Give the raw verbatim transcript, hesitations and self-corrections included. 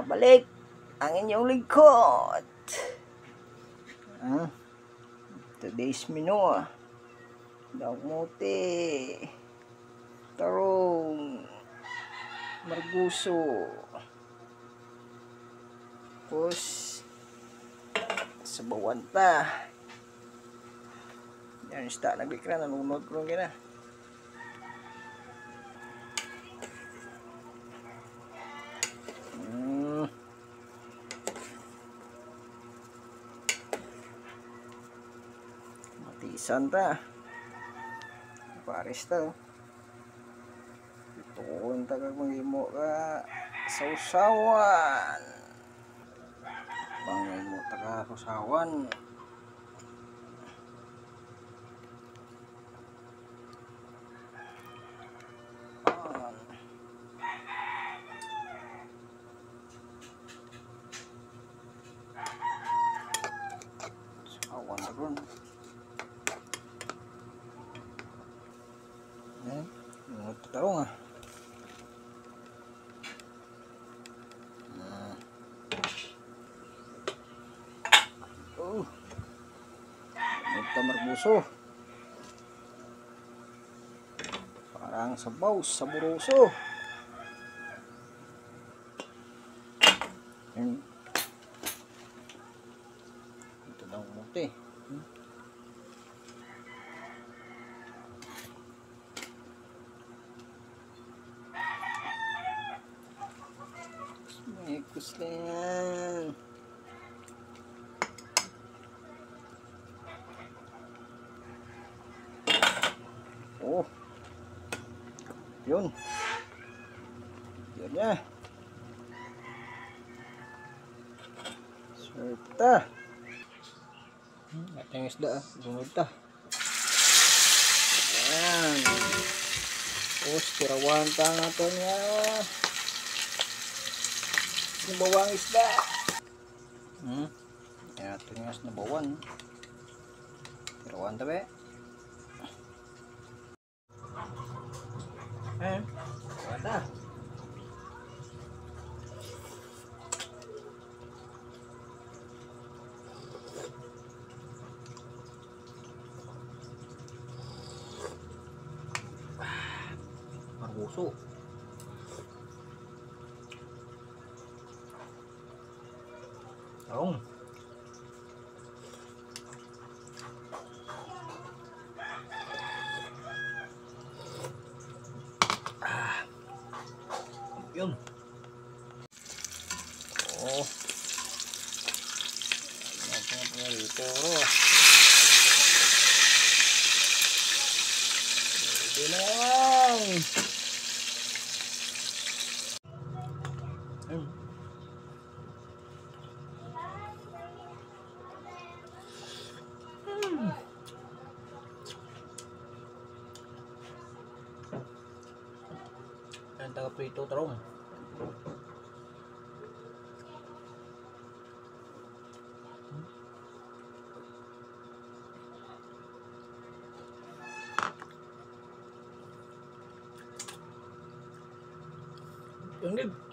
Nagbabalik ang inyong lingkod. Ah, today's menu ah. Damuti, tarong, marguso, tapos sabawan pa. Yan isda nagbikra, nalunod ko lang kina. Hmm. Matisan ta. Pares ta. Ito kung taga mo ka sausawan. Bangay mo taga sausawan. Sausawan na ron. Yan. Yung tarong ah. Oh, ito marbuso. Parang sabaw, saburoso. Hmm. Ito daw muti. Hmm. Mekos na yan. Oh, yun yun na. Serta ating isda, sunod ta. Ayan, tapos tirawan ta nga ito niya nabawang isda. Hmm, ayan ito nga nabawan, tirawan ta be. Eh, wala. Marbuso. Tarong. Yun. Oh. Ano pa rito? Pwede na yan. Hmm. Hmm. Ang taga-prito tarong. Yung